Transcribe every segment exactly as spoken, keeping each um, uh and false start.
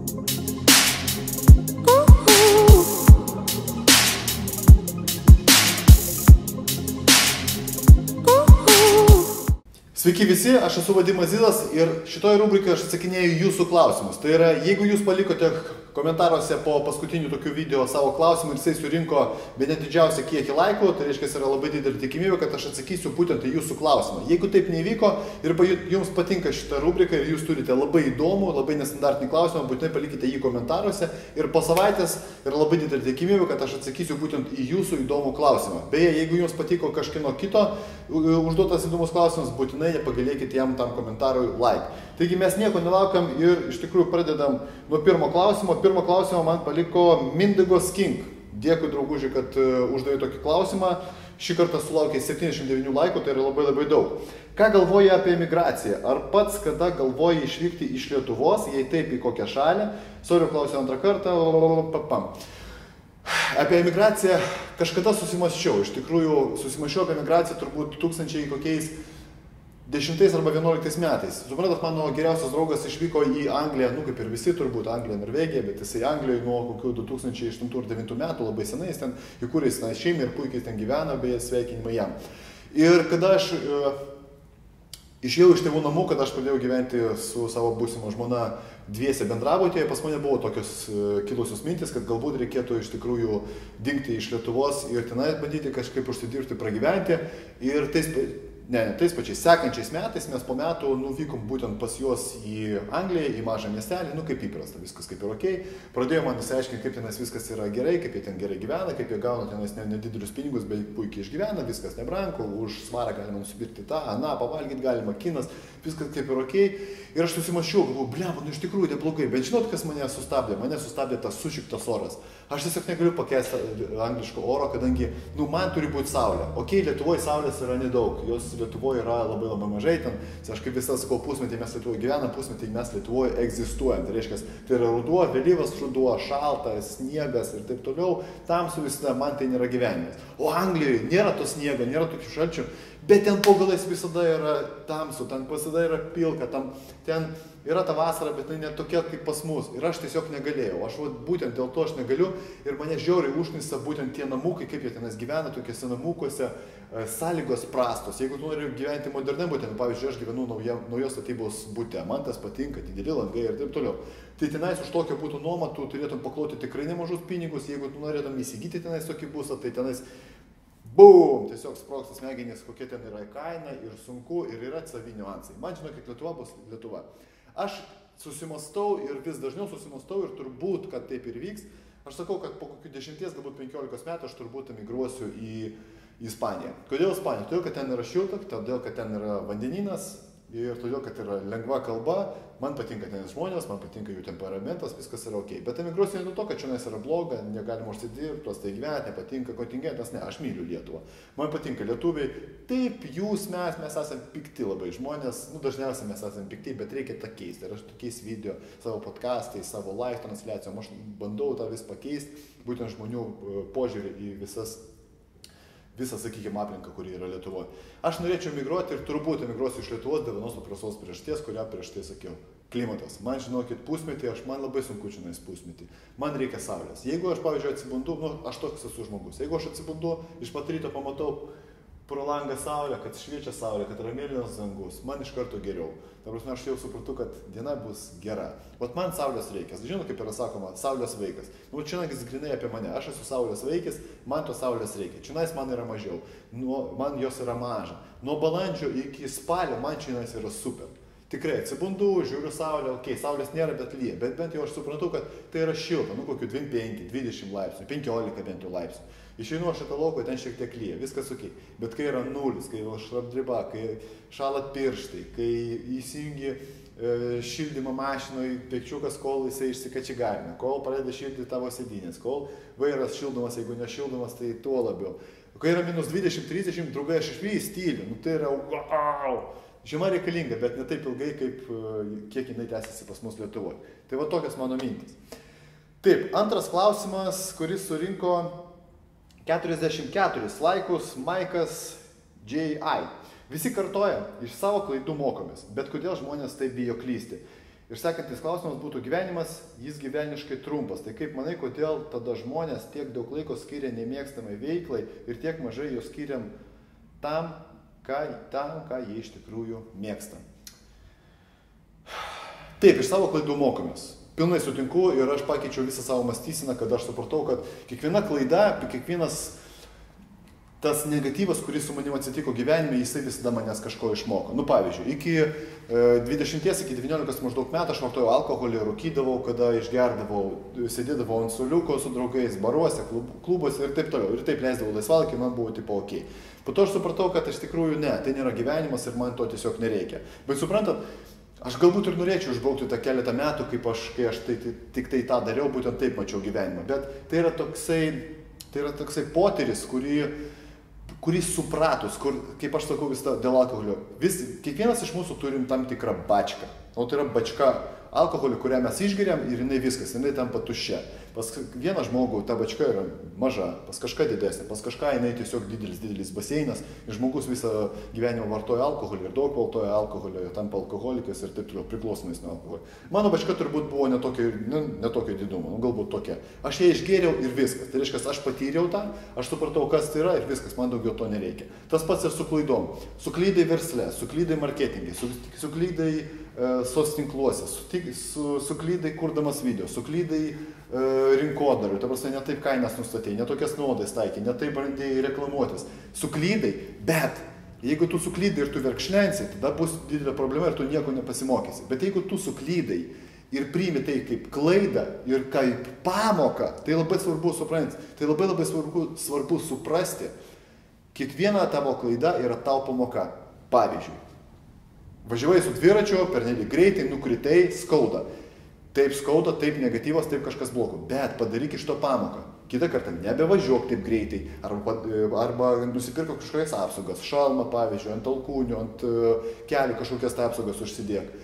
Sveiki visi, aš esu Vadimas Zidas ir šitoje rubrikoje aš atsakinėju jūsų klausimus. Tai yra, jeigu jūs palikote komentaruose po paskutinių tokių video savo klausimų ir jisai surinko bene didžiausią kiekį laikų, tai reiškia, yra labai didelė tikimybė, kad aš atsakysiu būtent į jūsų klausimą. Jeigu taip nevyko ir jums patinka šita rubrika ir jūs turite labai įdomų, labai nestandartinį klausimą, būtinai palikite jį komentaruose ir po savaitės yra labai didelė tikimybė, kad aš atsakysiu būtent į jūsų įdomų klausimą. Beje, jeigu jums patiko kažkieno kito užduotas įdomus klausimas, būtinai nepagailėkite jam tam komentarui like. Taigi mes nieko nelaukiam ir iš tikrųjų pradedam nuo pirmo klausimo. Pirmo klausimo man paliko Mindigo Skink. Dėkui, drauguži, kad uždavė tokį klausimą. Šį kartą sulaukė septyniasdešimt devynių laikų, tai yra labai labai daug. Ką galvoji apie emigraciją? Ar pats kada galvoji išvykti iš Lietuvos, jei taip, į kokią šalį? Sorry, klausiu antrą kartą. Papam. Apie emigraciją kažkada susimasčiau. Iš tikrųjų, susimasčiau apie emigraciją turbūt tūkstančiai kokiais dešimtais arba vienuoliktais metais. Suprantat, mano geriausias draugas išvyko į Angliją, nu kaip ir visi turbūt, Angliją, Norvegiją, bet jisai Anglijoje nuo kokių du tūkstančiai aštuntų ir devintų metų, labai senai, jis ten įkūrė šeimą ir puikiai ten gyvena, beje, sveikinimai jam. Ir kada aš e, išėjau iš tėvų namų, kada aš pradėjau gyventi su savo būsimo žmona dviese bendrabutėje, pas mane buvo tokios e, kilusios mintis, kad galbūt reikėtų iš tikrųjų dingti iš Lietuvos ir tenai bandyti kažkaip užsidirbti, pragyventi. Ir tais Ne, tais pačiais sekančiais metais mes po metų nuvykom būtent pas juos į Angliją, į mažą miestelį, nu kaip įprasta, viskas kaip ir ok. Pradėjo man įsiaiškinti, kaip tenais viskas yra gerai, kaip jie ten gerai gyvena, kaip jie gauna tenais nedidelius pinigus, bet puikiai išgyvena, viskas nebrangu, už svarą galima nusipirkti tą, aną, pavalgyti galima, kinas, viskas kaip ir ok. Ir aš susimašiau, galvoju, blemba, nu iš tikrųjų neblogai, bet žinot, kas mane sustabdė? Mane sustabdė tas sušiktas oras. Aš tiesiog negaliu pakęsti angliško oro, kadangi, nu, man turi būti saulė. Ok, Lietuvoje saulės yra nedaug, jos Lietuvoje yra labai labai mažai, ten, aš kaip visą sakau, pusmetį mes Lietuvoje gyvenam, pusmetį mes Lietuvoje egzistuojam. Tai reiškia, tai yra ruduo, vėlyvas ruduo, šaltas, sniegas ir taip toliau, tamsu visada, man tai nėra gyvenimas. O Anglijoje nėra to sniego, nėra tokių šalčių, bet ten po galais visada yra tamsu, ten visada yra pilka, tam, ten yra ta vasara, bet tai ne tokia kaip pas mus. Ir aš tiesiog negalėjau. Aš vat, būtent dėl to aš negaliu ir mane žiauriai užnisa būtent tie namukai, kaip jie tenais gyvena, tokiuose namukuose, sąlygos prastos. Jeigu tu nori gyventi moderniam bute, nu, pavyzdžiui, aš gyvenu nauja, naujos statybos bute, man tas patinka, dideli langai ir taip toliau. Tai tenais už tokio būtų nuomą, tu turėtum pakloti tikrai nemažus pinigus, jeigu tu norėtum įsigyti tenais tokį būstą, tai tenais bum, tiesiog sprogsta smegenys, kokia ten yra kaina ir sunku ir yra savi niuansai. Man žinau, kad Lietuva bus Lietuva. Aš susimastau ir vis dažniau susimastau ir turbūt, kad taip ir vyks. Aš sakau, kad po kokių dešimties, galbūt penkiolikos metų aš turbūt emigruosiu į Ispaniją. Kodėl Ispanija? Todėl, kad ten yra šilta, todėl, kad ten yra vandenynas ir todėl, kad yra lengva kalba. Man patinka ten žmonės, man patinka jų temperamentas, viskas yra ok. Bet emigruosiu ne dėl to, kad čia yra bloga, negalima užsidirbti, prastai gyventi, nepatinka kontingentas, ne, aš myliu Lietuvą. Man patinka lietuviai. Taip, jūs, mes, mes esame pikti labai žmonės, nu dažniausiai mes esame pikti, bet reikia tą keisti. Ir aš tokiais video, savo podcastais, savo live transliacijom, aš bandau tą vis pakeisti, būtent žmonių požiūrį į visas visą, sakykime, aplinką, kuri yra Lietuvoje. Aš norėčiau emigruoti ir turbūt emigruosiu iš Lietuvos dėl vienos paprastos priežasties, kurią prieš tai sakiau. Klimatas. Man, žinokit, pusmetį, aš man labai sunku čionais pusmetį. Man reikia saulės. Jeigu aš, pavyzdžiui, atsibundu, nu, aš toks esu žmogus. Jeigu aš atsibundu, iš pat ryto pamatau pro langą saulę, kad šviečia saulė, kad yra mėlynas dangus, man iš karto geriau. Ta prasme, aš jau suprantu, kad diena bus gera. Vat man saulės reikia. Žinot, kaip yra sakoma, saulės vaikas. Nu, čia jis grinai apie mane. Aš esu saulės vaikis, man to saulės reikia. Čionais man yra mažiau. Nu, man jos yra maža. Nuo balandžio iki spalio man čionais yra super. Tikrai atsibundu, žiūriu saulę, okei, okay, saulės nėra, bet lyja. Bet bent jau aš suprantu, kad tai yra šilta. Nu, kokių dvidešimt penki, dvidešimt laipsnių, penkiolika bent jau laipsnių. Išeinu aš šitą lauką, ten šiek tiek lyja, viskas ok. Bet kai yra nulis, kai šlapdriba, kai šalat pirštai, kai įsijungi e, šildymą mašinoje, pekčiukas, kol jisai išsikačigarina, kol pradeda šildyti tavo sėdynės, kol vairas šildomas, jeigu nešildomas, tai tuo labiau. Kai yra minus dvidešimt trisdešimt, draugai, aš išvys styliu, nu tai yra wow. Žiema reikalinga, bet ne taip ilgai, kaip kiek jinai tęsiasi pas mus Lietuvoje. Tai va tokios mano mintys. Taip, antras klausimas, kuris surinko keturiasdešimt keturis laikus, Maikas J I. Visi kartoja, iš savo klaidų mokomės, bet kodėl žmonės taip bijo klysti? Ir sekantis klausimas būtų gyvenimas, jis gyveniškai trumpas. Tai kaip manai, kodėl tada žmonės tiek daug laiko skiria nemėgstamai veiklai ir tiek mažai jo skiriam tam, ką, tam, ką jie iš tikrųjų mėgsta. Taip, iš savo klaidų mokomės. Pilnai sutinku ir aš pakeičiau visą savo mąstyseną, kad aš supratau, kad kiekviena klaida, kiekvienas tas negatyvas, kuris su manim atsitiko gyvenime, jisai visada manęs kažko išmoko. Nu, pavyzdžiui, iki dvidešimties, iki devyniolikos maždaug metų aš vartojau alkoholį, rūkydavau, kada išgerdavau, sėdėdavau ant suoliuko su draugais, baruose, klubuose ir taip toliau. Ir taip leisdavau laisvalaikį, man buvo tipo ok. Po to aš supratau, kad iš tikrųjų ne, tai nėra gyvenimas ir man to tiesiog nereikia. Bet suprantat, aš galbūt ir norėčiau išbraukti tą keletą metų, kaip aš, kai aš tai, tai, tik tai tą dariau, būtent taip mačiau gyvenimą. Bet tai yra toksai, tai yra toksai potyris, kurį kurį supratus, kur, kaip aš sakau vis tą dėl alkoholio, vis, kiekvienas iš mūsų turim tam tikrą bačką. O tai yra bačka alkoholį, kurią mes išgeriam ir jinai viskas, jinai tampa tuščia. Pas vieną žmogų ta bačka yra maža, pas kažką didesnė, pas kažką jinai tiesiog didelis, didelis baseinas ir žmogus visą gyvenimą vartoja alkoholį ir daug vartoja alkoholio, tampa alkoholikas ir taip toliau, priklausomais nuo alkoholio. Mano bačka turbūt buvo netokio, ne, netokio didumo, nu, galbūt tokia. Aš ją išgėriau ir viskas. Tai reiškia, aš patyriau tą, aš supratau, kas tai yra ir viskas, man daugiau to nereikia. Tas pats ir su klaidom. Suklydai versle, suklydai marketingai, suklydai e, sostinkluose, su, suklydai kurdamas video, suklydai e, rinkodarui, ta prasme, ne taip kainas nustatėjai, ne tokias nuodais taikė, ne taip bandėjai reklamuotis. Suklydai, bet jeigu tu suklydai ir tu verkšlensi, tada bus didelė problema ir tu nieko nepasimokysi. Bet jeigu tu suklydai ir priimi tai kaip klaidą ir kaip pamoką, tai labai svarbu supranti, tai labai labai svarbu, svarbu suprasti, kiekviena tavo klaida yra tau pamoka. Pavyzdžiui, važiavai su dviračiu, pernelyg greitai, nukritai, skauda. Taip skauda, taip negatyvas, taip kažkas blogo. Bet padaryk iš to pamoką. Kitą kartą nebevažiuok taip greitai. Arba, arba nusipirko kažkokias apsaugas. Šalmą, pavyzdžiui, ant alkūnių, ant kelių kažkokias tai apsaugas užsidėk.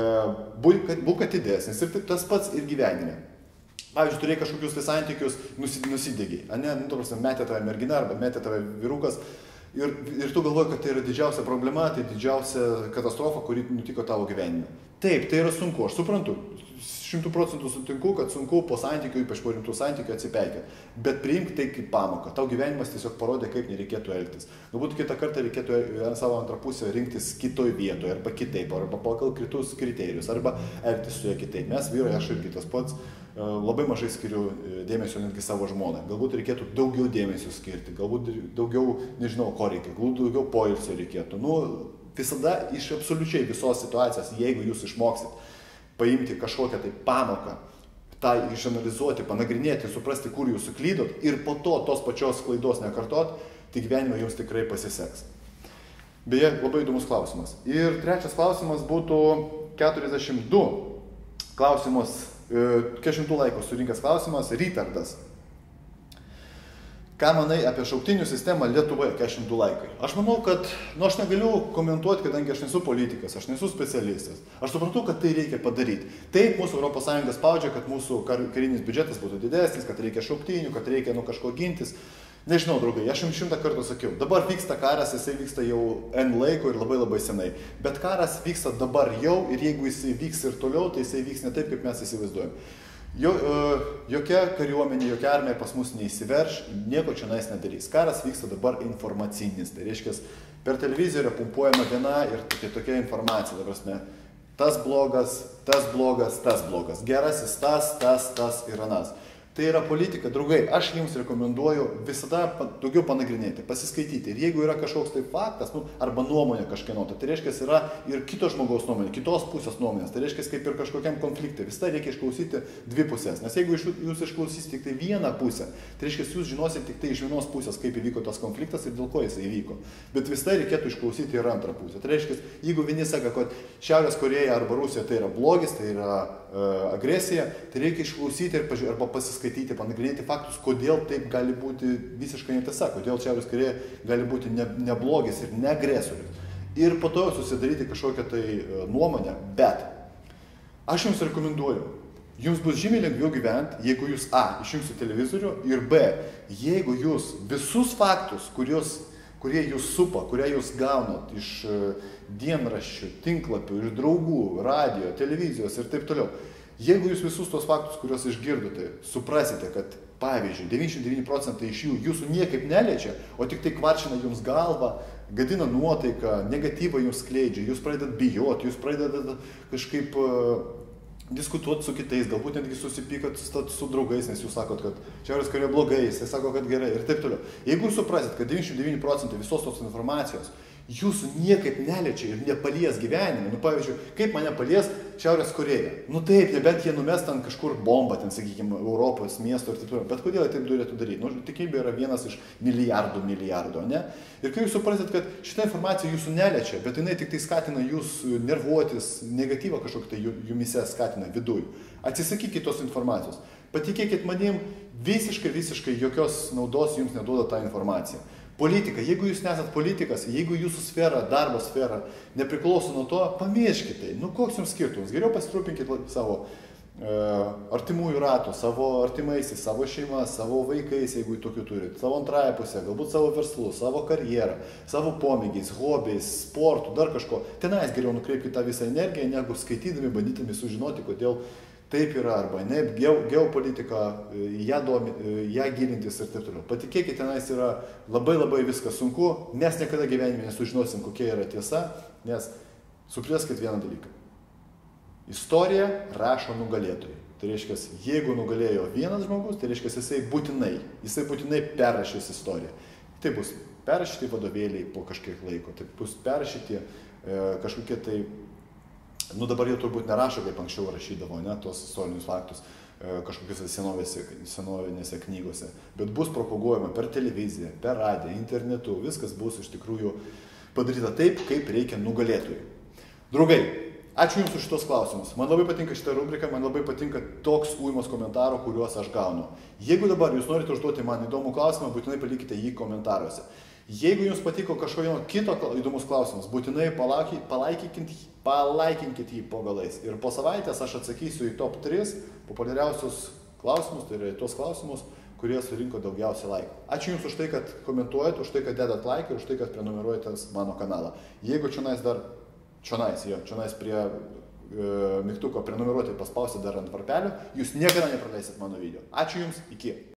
Būk, būk atidesnis. Ir tas pats ir gyvenime. Pavyzdžiui, turėjai kažkokius tai santykius, nusidėgiai. A ne, nu, tarsi, metė tave mergina arba metė tave vyrukas. Ir, ir tu galvoji, kad tai yra didžiausia problema, tai didžiausia katastrofa, kuri nutiko tavo gyvenime. Taip, tai yra sunku, aš suprantu. Šimtų procentų sutinku, kad sunku po santykių, ypač po rimtų santykių atsipeikti. Bet priimk tai kaip pamoką. Tau gyvenimas tiesiog parodė, kaip nereikėtų elgtis. Galbūt kitą kartą reikėtų savo antrą pusę rinktis kitoj vietoje, arba kitaip, arba pagal kitus kriterijus, arba elgtis su ja kitaip. Mes vyrai, aš irgi tas pats, labai mažai skiriu dėmesio netgi savo žmoną. Galbūt reikėtų daugiau dėmesio skirti, galbūt daugiau, nežinau, ko reikia, galbūt daugiau poilsio reikėtų. Nu, visada iš absoliučiai visos situacijos, jeigu jūs išmoksit paimti kažkokią tai pamoką, tą išanalizuoti, panagrinėti, suprasti, kur jūs suklydot ir po to tos pačios klaidos nekartot, tai gyvenime jums tikrai pasiseks. Beje, labai įdomus klausimas. Ir trečias klausimas būtų keturiasdešimt du klausimus, keturiasdešimt du laikus surinkęs klausimas, Rytardas. Ką manai apie šauktinių sistemą Lietuvoje, keturiasdešimt du laikai? Aš manau, kad, nu, aš negaliu komentuoti, kadangi aš nesu politikas, aš nesu specialistas. Aš suprantu, kad tai reikia padaryti. Taip, mūsų Europos Sąjunga spaudžia, kad mūsų karinis biudžetas būtų didesnis, kad reikia šauktinių, kad reikia nuo kažko gintis. Nežinau, draugai, aš jums šimtą kartų sakiau, dabar vyksta karas, jisai vyksta jau N laiko ir labai labai senai. Bet karas vyksta dabar jau ir jeigu jisai vyks ir toliau, tai jisai vyks ne taip, kaip mes įsivaizduojam. Jo, jokia kariuomenė, jokia armija pas mus neįsiverš, nieko čia nais nedarys. Karas vyksta dabar informacinis, tai reiškia, per televiziją yra pumpuojama viena ir tai tokia informacija, ta prasme, tas blogas, tas blogas, tas blogas, gerasis tas, tas, tas ir anas. Tai yra politika, draugai, aš jums rekomenduoju visada daugiau panagrinėti, pasiskaityti. Ir jeigu yra kažkoks tai faktas, nu, arba nuomonė kažkieno, tai reiškia, yra ir kito žmogaus nuomonė, kitos pusės nuomonės. Tai reiškia, kaip ir kažkokiam konflikte. Visada reikia išklausyti dvi pusės. Nes jeigu jūs išklausysite tik tai vieną pusę, tai reiškia, jūs žinosite tik tai iš vienos pusės, kaip įvyko tas konfliktas ir dėl ko jis įvyko. Bet visada reikėtų išklausyti ir antrą pusę. Tai reiškia, jeigu vieni sako, kad Šiaurės Korėja arba Rusija tai yra blogis, tai yra e, agresija, tai reikia išklausyti ir pažiūrėti, arba pasiskaityti. Skaityti, panagrinėti faktus, kodėl taip gali būti visiškai netiesa, kodėl Šiaurės Korėja gali būti ne, ne blogis ir ne agresorius. Ir po to susidaryti kažkokią tai nuomonę, bet aš jums rekomenduoju, jums bus žymiai lengviau gyventi, jeigu jūs A, išjungsite televizorių ir B, jeigu jūs visus faktus, kuriuos, kurie jūs supa, kurią jūs gaunat iš dienraščių, tinklapių, iš draugų, radio, televizijos ir taip toliau. Jeigu jūs visus tos faktus, kuriuos išgirdote, suprasite, kad pavyzdžiui, devyniasdešimt devyni procentai iš jų jūsų niekaip neliečia, o tik tai kvaršina jums galvą, gadina nuotaiką, negatyvą jums skleidžia, jūs pradedat bijoti, jūs pradedat kažkaip uh, diskutuoti su kitais, galbūt netgi susipykat su, su draugais, nes jūs sakot, kad Šiaurės Korėja blogai, jisai sako, kad gerai ir taip toliau. Jeigu jūs suprasit, kad devyniasdešimt devyni procentai visos tos informacijos jūsų niekaip neliečia ir nepalies gyvenime, nu pavyzdžiui, kaip mane palies Šiaurės Korėja? Nu taip, nebent jie numes ten kažkur bombą, ten, sakykime, Europos miesto ir taip toliau, bet kodėl taip turėtų daryti? Nu, tikimybė yra vienas iš milijardų milijardų, ne? Ir kai jūs suprasit, kad šitą informaciją jūsų neliečia, bet jinai tik tai skatina jūs nervuotis, negatyvą kažkokį tai jumise skatina viduj, atsisakykit tos informacijos. Patikėkit manim, visiškai, visiškai jokios naudos jums neduoda tą informaciją. Politika, jeigu jūs nesat politikas, jeigu jūsų sfera, darbo sfera nepriklauso nuo to, pamirškit tai. Nu, koks jums skirtumas? Geriau pasirūpinkit savo e, artimųjų ratų, savo artimaisiais, savo šeima, savo vaikais, jeigu tokių turit, savo antrąją pusę, galbūt savo verslu, savo karjerą, savo pomėgiais, hobiais, sportu, dar kažko. Tenais geriau nukreipkite tą visą energiją, negu skaitydami, bandydami sužinoti, kodėl taip yra, arba ne, geopolitika, ją, domi, ją gilintis ir taip toliau. Patikėkite, tenais yra labai labai viskas sunku, mes niekada gyvenime nesužinosim, kokia yra tiesa, nes supraskit vieną dalyką. Istoriją rašo nugalėtojai. Tai reiškia, jeigu nugalėjo vienas žmogus, tai reiškia, jisai būtinai, jisai būtinai perrašys istoriją. Tai bus perrašyti vadovėliai po kažkiek laiko, tai bus perrašyti e, kažkokie tai. Nu dabar jau turbūt nerašo, kaip anksčiau rašydavo, ne, tos istorinius faktus e, kažkokiose senovėse, senovinėse knygose, bet bus propaguojama per televiziją, per radiją, internetu, viskas bus iš tikrųjų padaryta taip, kaip reikia nugalėtojui. Draugai, ačiū Jums už šitos klausimus. Man labai patinka šitą rubriką, man labai patinka toks uimos komentarų, kuriuos aš gaunu. Jeigu dabar Jūs norite užduoti man įdomų klausimą, būtinai palikite jį komentaruose. Jeigu Jums patiko kažkokio kito įdomus klausimas, būtinai palaikinkit, palaikinkit jį po galais. Ir po savaitės aš atsakysiu į top tris populiariausius klausimus, tai yra į tuos klausimus, kurie surinko daugiausiai laikų. Ačiū Jums už tai, kad komentuojat, už tai, kad dedat laiką ir už tai, kad prenumeruojate mano kanalą. Jeigu čionais dar, čionais, jo, čionais prie e, mygtuko prenumeruoti paspausite dar ant varpelio, Jūs niekada nepraleisit mano video. Ačiū Jums, iki.